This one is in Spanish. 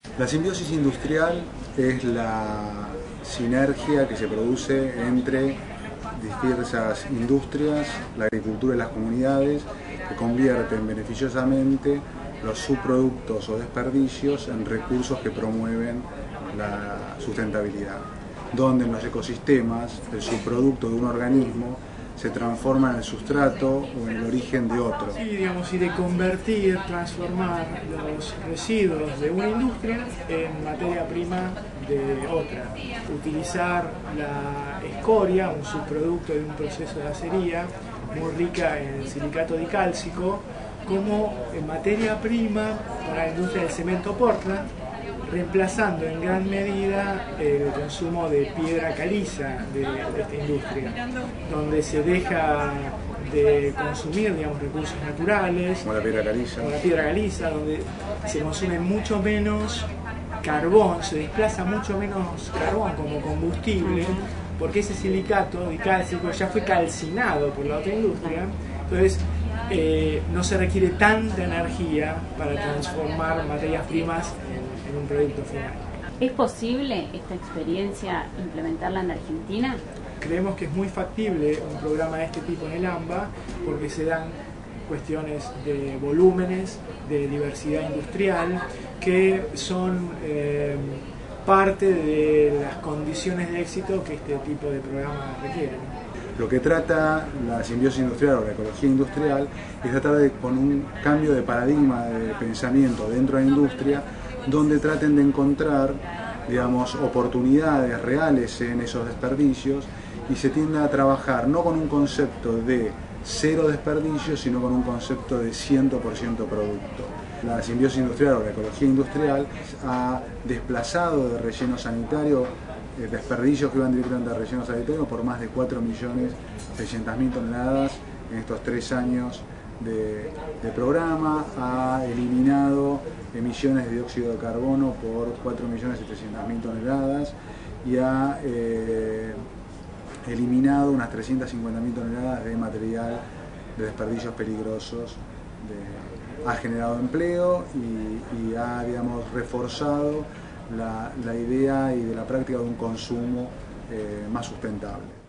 La simbiosis industrial es la sinergia que se produce entre diversas industrias, la agricultura y las comunidades, que convierten beneficiosamente los subproductos o desperdicios en recursos que promueven la sustentabilidad, donde en los ecosistemas el subproducto de un organismo se transforma en el sustrato o en el origen de otro. Sí, digamos, y de convertir, transformar los residuos de una industria en materia prima de otra. Utilizar la escoria, un subproducto de un proceso de acería, muy rica en silicato dicálcico, como materia prima para la industria del cemento Portland, reemplazando en gran medida el consumo de piedra caliza de esta industria, donde se deja de consumir, digamos, recursos naturales, como la piedra caliza, donde se consume mucho menos carbón, se desplaza mucho menos carbón como combustible, porque ese silicato dicálcico ya fue calcinado por la otra industria, entonces no se requiere tanta energía para transformar materias primas en un producto final. ¿Es posible esta experiencia implementarla en Argentina? Creemos que es muy factible un programa de este tipo en el AMBA porque se dan cuestiones de volúmenes, de diversidad industrial, que son parte de las condiciones de éxito que este tipo de programas requieren. Lo que trata la simbiosis industrial o la ecología industrial es tratar de, con un cambio de paradigma de pensamiento dentro de la industria, donde traten de encontrar, digamos, oportunidades reales en esos desperdicios y se tienda a trabajar no con un concepto de cero desperdicio, sino con un concepto de 100% producto. La simbiosis industrial o la ecología industrial ha desplazado de relleno sanitario desperdicios que iban directamente a relleno sanitario por más de 4.600.000 toneladas en estos 3 años de programa, ha eliminado emisiones de dióxido de carbono por 4.700.000 toneladas y ha eliminado unas 350.000 toneladas de material de desperdicios peligrosos, ha generado empleo y ha, digamos, reforzado la idea y de la práctica de un consumo más sustentable.